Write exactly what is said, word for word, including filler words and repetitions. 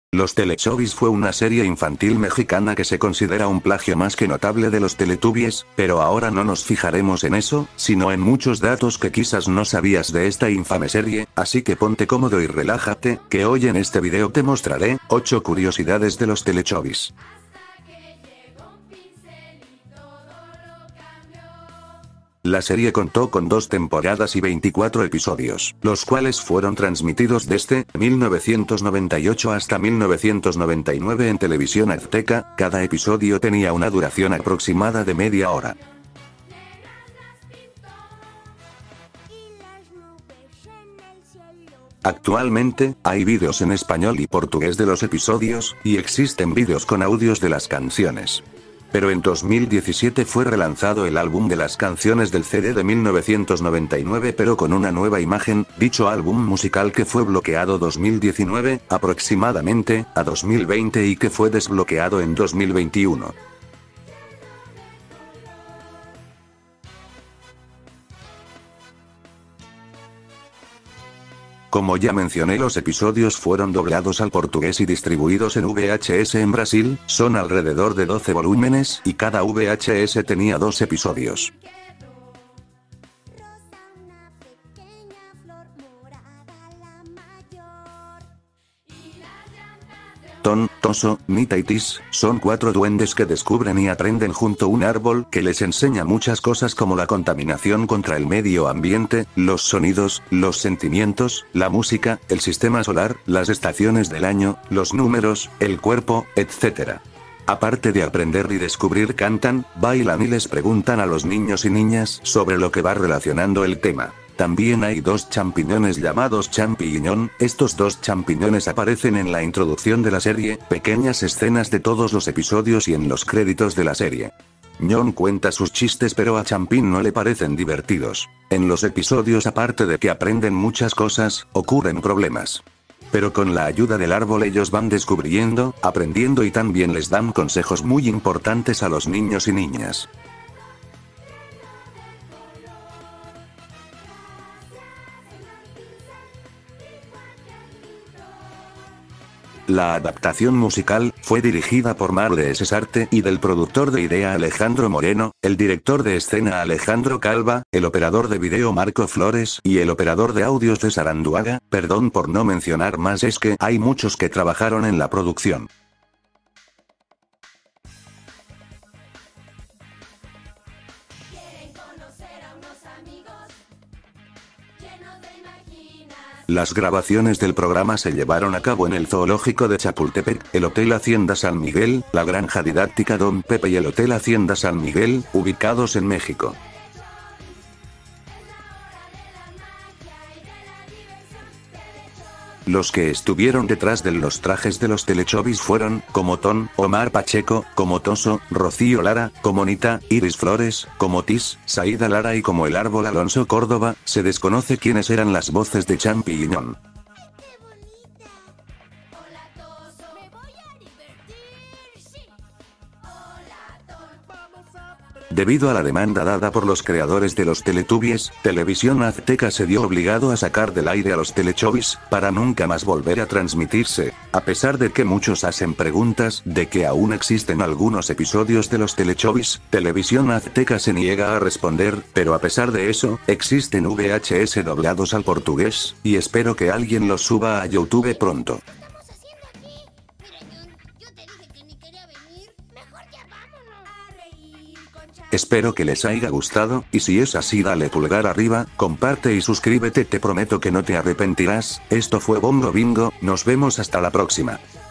Los Teletubbies fue una serie infantil mexicana que se considera un plagio más que notable de los Teletubbies, pero ahora no nos fijaremos en eso, sino en muchos datos que quizás no sabías de esta infame serie, así que ponte cómodo y relájate, que hoy en este video te mostraré ocho curiosidades de los Teletubbies. La serie contó con dos temporadas y veinticuatro episodios, los cuales fueron transmitidos desde mil novecientos noventa y ocho hasta mil novecientos noventa y nueve en Televisión Azteca. Cada episodio tenía una duración aproximada de media hora. Actualmente, hay vídeos en español y portugués de los episodios, y existen vídeos con audios de las canciones. Pero en dos mil diecisiete fue relanzado el álbum de las canciones del C D de mil novecientos noventa y nueve pero con una nueva imagen. Dicho álbum musical que fue bloqueado dos mil diecinueve, aproximadamente, a dos mil veinte y que fue desbloqueado en dos mil veintiuno. Como ya mencioné, los episodios fueron doblados al portugués y distribuidos en V H S en Brasil. Son alrededor de doce volúmenes, y cada V H S tenía dos episodios. Ton, Toso, Nita y Tis, son cuatro duendes que descubren y aprenden junto a un árbol que les enseña muchas cosas como la contaminación contra el medio ambiente, los sonidos, los sentimientos, la música, el sistema solar, las estaciones del año, los números, el cuerpo, etcétera. Aparte de aprender y descubrir, cantan, bailan y les preguntan a los niños y niñas sobre lo que va relacionando el tema. También hay dos champiñones llamados Champiñón. Estos dos champiñones aparecen en la introducción de la serie, pequeñas escenas de todos los episodios y en los créditos de la serie. Ñón cuenta sus chistes pero a Champín no le parecen divertidos. En los episodios, aparte de que aprenden muchas cosas, ocurren problemas. Pero con la ayuda del árbol ellos van descubriendo, aprendiendo y también les dan consejos muy importantes a los niños y niñas. La adaptación musical fue dirigida por Marle Cesarte y del productor de idea Alejandro Moreno, el director de escena Alejandro Calva, el operador de video Marco Flores y el operador de audios César Anduaga. Perdón por no mencionar más, es que hay muchos que trabajaron en la producción. Las grabaciones del programa se llevaron a cabo en el Zoológico de Chapultepec, el Hotel Hacienda San Miguel, la Granja Didáctica Don Pepe y el Hotel Hacienda San Miguel, ubicados en México. Los que estuvieron detrás de los trajes de los Teletubbies fueron, como Ton, Omar Pacheco, como Toso, Rocío Lara, como Nita, Iris Flores, como Tis, Saída Lara y como el árbol Alonso Córdoba. Se desconoce quiénes eran las voces de Champiñón. Debido a la demanda dada por los creadores de los Teletubbies, Televisión Azteca se vio obligado a sacar del aire a los Teletubbies, para nunca más volver a transmitirse. A pesar de que muchos hacen preguntas de que aún existen algunos episodios de los Teletubbies, Televisión Azteca se niega a responder, pero a pesar de eso, existen V H S doblados al portugués, y espero que alguien los suba a YouTube pronto. Espero que les haya gustado, y si es así dale pulgar arriba, comparte y suscríbete, te prometo que no te arrepentirás. Esto fue Bongo Bingo, nos vemos hasta la próxima.